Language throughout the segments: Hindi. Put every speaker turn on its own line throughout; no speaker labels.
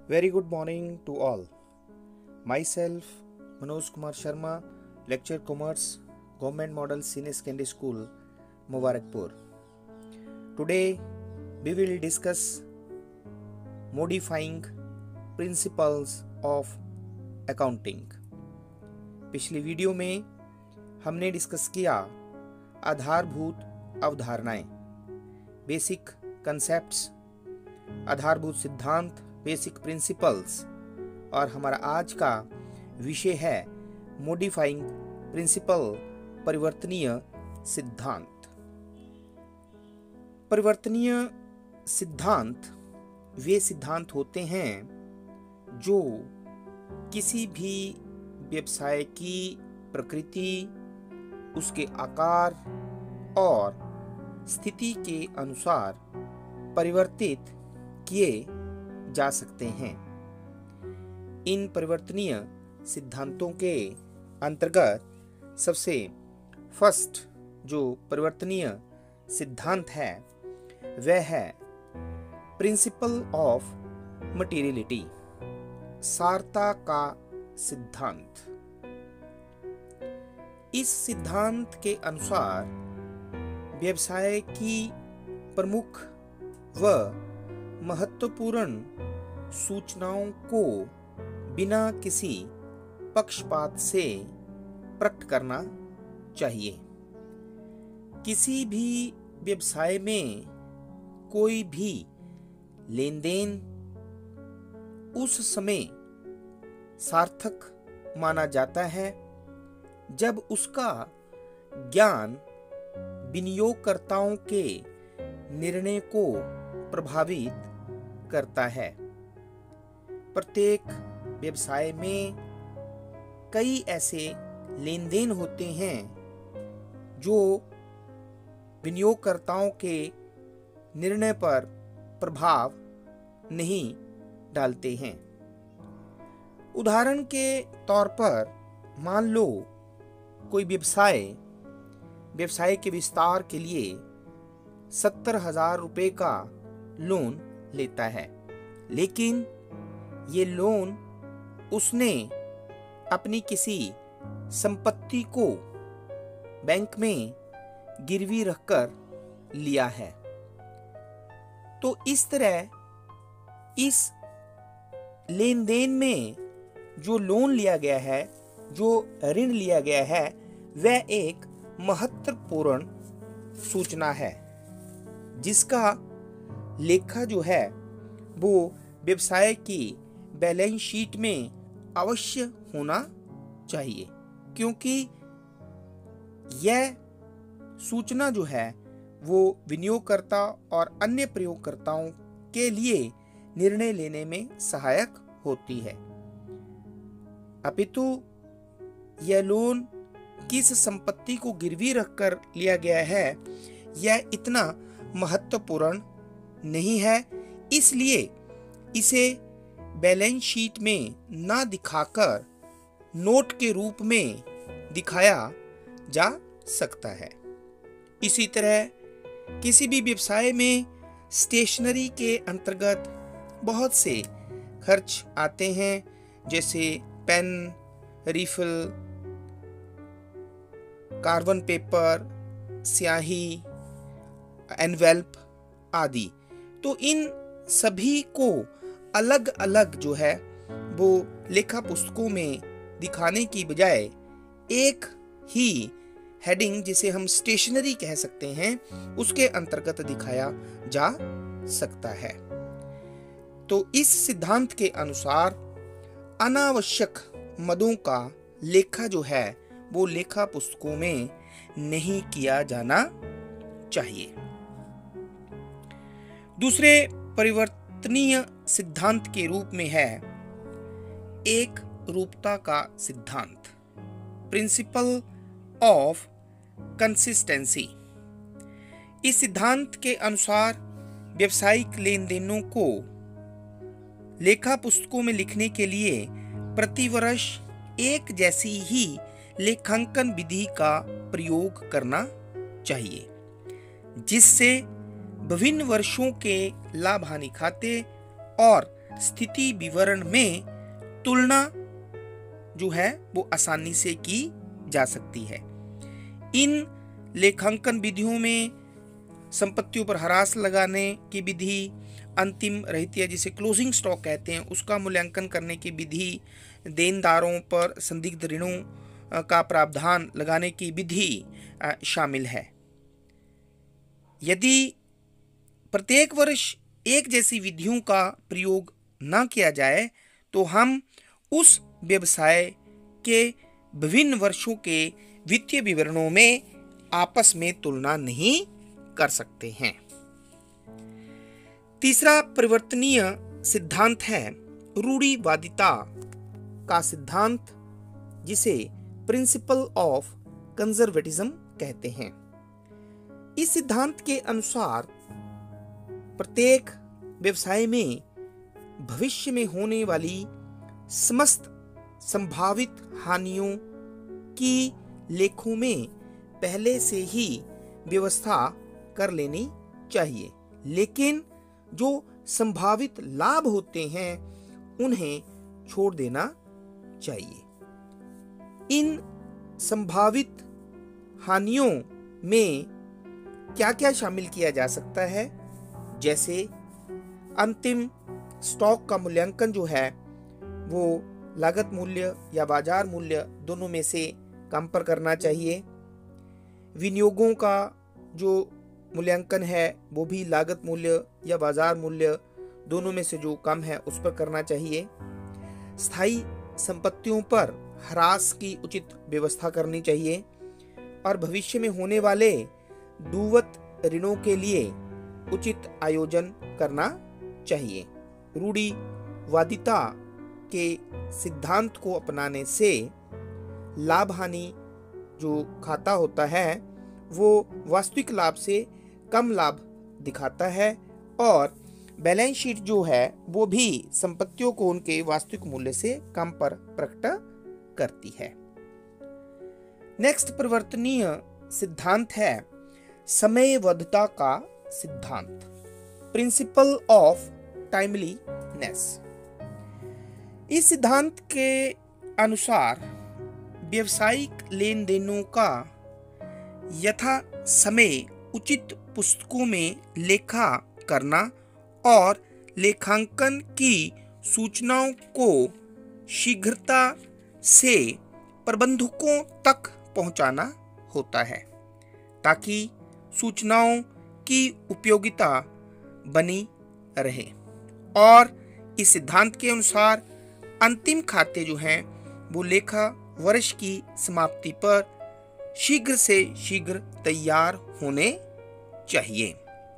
Very good morning to all. Myself, Manoj Kumar Sharma, Lecturer Commerce, Government Model Senior Secondary School, Mubarakpur. Today, we will discuss modifying principles of accounting. पिछली वीडियो में हमने डिस्कस किया आधारभूत अवधारणाएं, बेसिक कंसेप्ट्स, आधारभूत सिद्धांत, बेसिक प्रिंसिपल्स, और हमारा आज का विषय है मॉडिफाइंग प्रिंसिपल, परिवर्तनीय सिद्धांत। परिवर्तनीय सिद्धांत वे सिद्धांत होते हैं जो किसी भी व्यवसाय की प्रकृति, उसके आकार और स्थिति के अनुसार परिवर्तित किए जा सकते हैं। इन परिवर्तनीय सिद्धांतों के अंतर्गत सबसे फर्स्ट जो परिवर्तनीय सिद्धांत है वह है प्रिंसिपल ऑफ मटेरियलिटी, सारता का सिद्धांत। इस सिद्धांत के अनुसार व्यवसाय की प्रमुख व महत्वपूर्ण सूचनाओं को बिना किसी पक्षपात से प्रकट करना चाहिए। किसी भी व्यवसाय में कोई भी लेन देन उस समय सार्थक माना जाता है जब उसका ज्ञान विनियोगकर्ताओं के निर्णय को प्रभावित करता है। प्रत्येक व्यवसाय में कई ऐसे लेन देन होते हैं जो विनियोगकर्ताओं के निर्णय पर प्रभाव नहीं डालते हैं। उदाहरण के तौर पर मान लो कोई व्यवसाय के विस्तार के लिए 70,000 रुपए का लोन लेता है, लेकिन ये लोन उसने अपनी किसी संपत्ति को बैंक में गिरवी रखकर लिया है। तो इस तरह इस लेन देन में जो लोन लिया गया है, जो ऋण लिया गया है, वह एक महत्वपूर्ण सूचना है जिसका लेखा जो है वो व्यवसाय की बैलेंस शीट में अवश्य होना चाहिए, क्योंकि यह सूचना जो है वो विनियोगकर्ता और अन्य प्रयोगकर्ताओं के लिए निर्णय लेने में सहायक होती है। अपितु यह लोन किस संपत्ति को गिरवी रखकर लिया गया है यह इतना महत्वपूर्ण नहीं है, इसलिए इसे बैलेंस शीट में ना दिखाकर नोट के रूप में दिखाया जा सकता है। इसी तरह किसी भी व्यवसाय में स्टेशनरी के अंतर्गत बहुत से खर्च आते हैं, जैसे पेन, रिफिल, कार्बन पेपर, स्याही, एनवेल्प आदि। तो इन सभी को अलग अलग जो है वो लेखा पुस्तकों में दिखाने की बजाय एक ही हेडिंग, जिसे हम स्टेशनरी कह सकते हैं, उसके अंतर्गत दिखाया जा सकता है। तो इस सिद्धांत के अनुसार अनावश्यक मदों का लेखा जो है वो लेखा पुस्तकों में नहीं किया जाना चाहिए। दूसरे परिवर्तनीय सिद्धांत के रूप में है एक रूपता का सिद्धांत, प्रिंसिपल ऑफ कंसिस्टेंसी। इस सिद्धांत के अनुसार व्यावसायिक लेन देनों को लेखा पुस्तकों में लिखने के लिए प्रतिवर्ष एक जैसी ही लेखांकन विधि का प्रयोग करना चाहिए, जिससे विभिन्न वर्षों के लाभ हानि खाते और स्थिति विवरण में तुलना जो है वो आसानी से की जा सकती है। इन लेखांकन विधियों में संपत्तियों पर ह्रास लगाने की विधि, अंतिम रहतिया जिसे क्लोजिंग स्टॉक कहते हैं उसका मूल्यांकन करने की विधि, देनदारों पर संदिग्ध ऋणों का प्रावधान लगाने की विधि शामिल है। यदि प्रत्येक वर्ष एक जैसी विधियों का प्रयोग न किया जाए तो हम उस व्यवसाय के विभिन्न वर्षों के वित्तीय विवरणों में आपस में तुलना नहीं कर सकते हैं। तीसरा परिवर्तनीय सिद्धांत है रूढ़िवादिता का सिद्धांत, जिसे प्रिंसिपल ऑफ कंजर्वेटिज्म कहते हैं। इस सिद्धांत के अनुसार प्रत्येक व्यवसाय में भविष्य में होने वाली समस्त संभावित हानियों की लेखों में पहले से ही व्यवस्था कर लेनी चाहिए, लेकिन जो संभावित लाभ होते हैं उन्हें छोड़ देना चाहिए। इन संभावित हानियों में क्या क्या शामिल किया जा सकता है, जैसे अंतिम स्टॉक का मूल्यांकन जो है वो लागत मूल्य या बाजार मूल्य दोनों में से कम पर करना चाहिए। विनियोगों का जो मूल्यांकन है वो भी लागत मूल्य या बाजार मूल्य दोनों में से जो कम है उस पर करना चाहिए। स्थायी संपत्तियों पर ह्रास की उचित व्यवस्था करनी चाहिए और भविष्य में होने वाले दूवत ऋणों के लिए उचित आयोजन करना चाहिए। रूढ़िवादिता के सिद्धांत को अपनाने से लाभ हानि जो खाता होता है वो वास्तविक लाभ से कम लाभ दिखाता है और बैलेंस शीट जो है वो भी संपत्तियों को उनके वास्तविक मूल्य से कम पर प्रकट करती है। नेक्स्ट परिवर्तनीय सिद्धांत है समयबद्धता का सिद्धांत, प्रिंसिपल ऑफ टाइमलीनेस। इस सिद्धांत के अनुसार व्यावसायिक लेन देनों का यथा समय उचित पुस्तकों में लेखा करना और लेखांकन की सूचनाओं को शीघ्रता से प्रबंधकों तक पहुंचाना होता है ताकि सूचनाओं की उपयोगिता बनी रहे। और इस सिद्धांत के अनुसार अंतिम खाते जो हैं वो लेखा वर्ष की समाप्ति पर शीघ्र से शीघ्र तैयार होने चाहिए।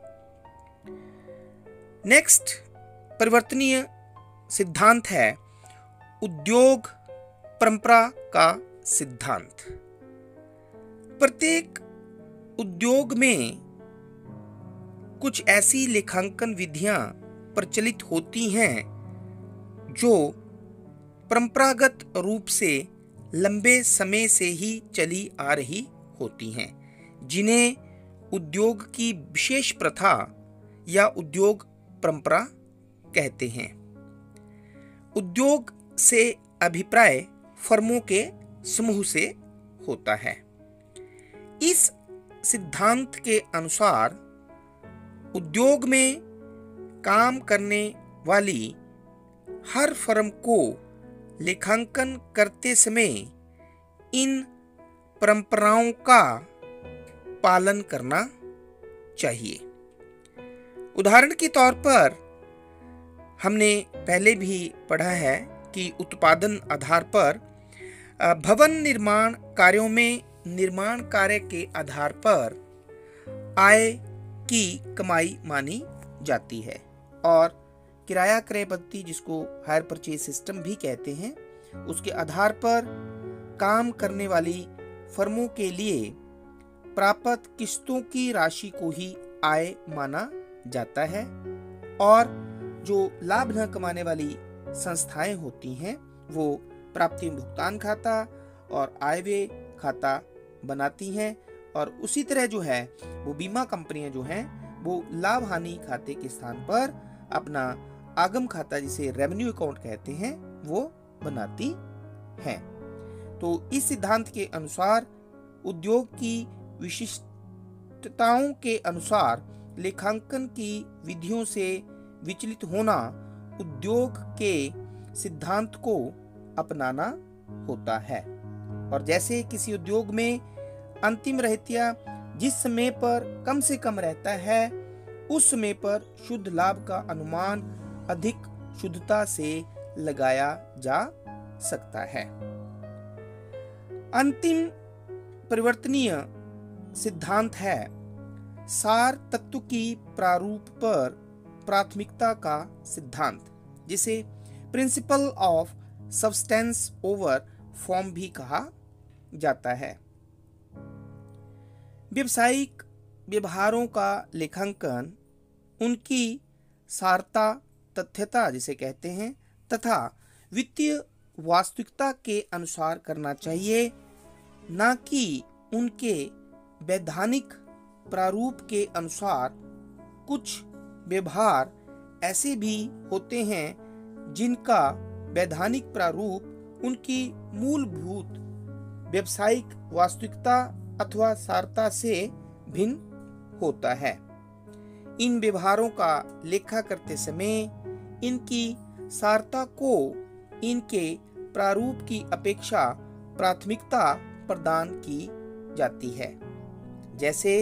नेक्स्ट परिवर्तनीय सिद्धांत है उद्योग परंपरा का सिद्धांत। प्रत्येक उद्योग में कुछ ऐसी लेखांकन विधियां प्रचलित होती हैं जो परंपरागत रूप से लंबे समय से ही चली आ रही होती हैं, जिन्हें उद्योग की विशेष प्रथा या उद्योग परंपरा कहते हैं। उद्योग से अभिप्राय फर्मों के समूह से होता है। इस सिद्धांत के अनुसार उद्योग में काम करने वाली हर फर्म को लेखांकन करते समय इन परंपराओं का पालन करना चाहिए। उदाहरण के तौर पर हमने पहले भी पढ़ा है कि उत्पादन आधार पर भवन निर्माण कार्यों में निर्माण कार्य के आधार पर आय की कमाई मानी जाती है और किराया क्रय पद्धति जिसको हायर परचेज सिस्टम भी कहते हैं उसके आधार पर काम करने वाली फर्मों के लिए प्राप्त किस्तों की राशि को ही आय माना जाता है और जो लाभ न कमाने वाली संस्थाएं होती हैं वो प्राप्ति भुगतान खाता और आय व्यय खाता बनाती हैं और उसी तरह जो है वो बीमा कंपनियां जो हैं वो लाभ हानि खाते के स्थान पर अपना आगम खाता, जिसे रेवेन्यू अकाउंट कहते हैं, वो बनाती हैं। तो इस सिद्धांत के अनुसार उद्योग की विशिष्टताओं के अनुसार लेखांकन की विधियों से विचलित होना उद्योग के सिद्धांत को अपनाना होता है। और जैसे किसी उद्योग में अंतिम रहतिया जिस समय पर कम से कम रहता है, उस समय पर शुद्ध लाभ का अनुमान अधिक शुद्धता से लगाया जा सकता है। अंतिम परिवर्तनीय सिद्धांत है सार तत्व की प्रारूप पर प्राथमिकता का सिद्धांत, जिसे principle of substance over form भी कहा जाता है। व्यावसायिक व्यवहारों का लेखांकन उनकी सारता, तथ्यता जिसे कहते हैं, तथा वित्तीय वास्तविकता के अनुसार करना चाहिए, न कि उनके वैधानिक प्रारूप के अनुसार। कुछ व्यवहार ऐसे भी होते हैं जिनका वैधानिक प्रारूप उनकी मूलभूत व्यावसायिक वास्तविकता अथवा सारता से भिन्न होता है। इन व्यवहारों का लेखा करते समय इनकी सारता को इनके प्रारूप की अपेक्षा प्राथमिकता प्रदान की जाती है। जैसे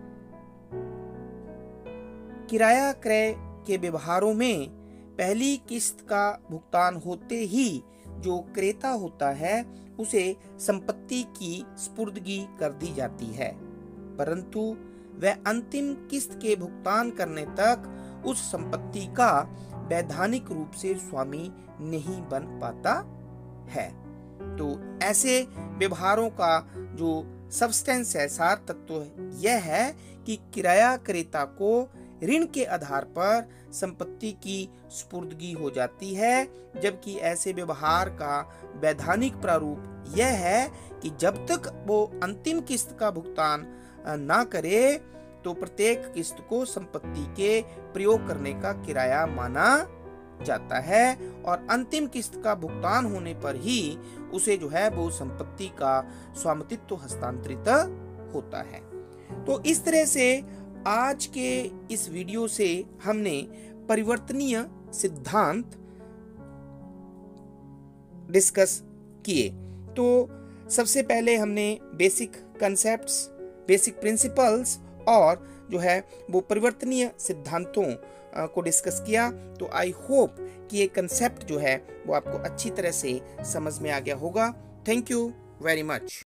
किराया क्रय के व्यवहारों में पहली किस्त का भुगतान होते ही जो क्रेता होता है उसे संपत्ति की स्पुर्दगी कर दी जाती है, परंतु वह अंतिम किस्त के भुगतान करने तक उस संपत्ति का वैधानिक रूप से स्वामी नहीं बन पाता है। तो ऐसे व्यवहारों का जो सब्सटेंस है, सार तत्व, यह है कि किराया क्रेता को ऋण के आधार पर संपत्ति की स्पुर्दगी हो जाती है, जबकि ऐसे व्यवहार का वैधानिक प्रारूप यह है कि जब तक वो अंतिम किस्त का भुगतान ना करे तो प्रत्येक किस्त को संपत्ति के प्रयोग करने का किराया माना जाता है और अंतिम किस्त का भुगतान होने पर ही उसे जो है वो संपत्ति का स्वामित्व हस्तांतरित होता है। तो इस तरह से आज के इस वीडियो से हमने परिवर्तनीय सिद्धांत डिस्कस किए। तो सबसे पहले हमने बेसिक कॉन्सेप्ट्स, बेसिक प्रिंसिपल्स और जो है वो परिवर्तनीय सिद्धांतों को डिस्कस किया। तो आई होप कि ये कंसेप्ट जो है वो आपको अच्छी तरह से समझ में आ गया होगा। Thank you very much.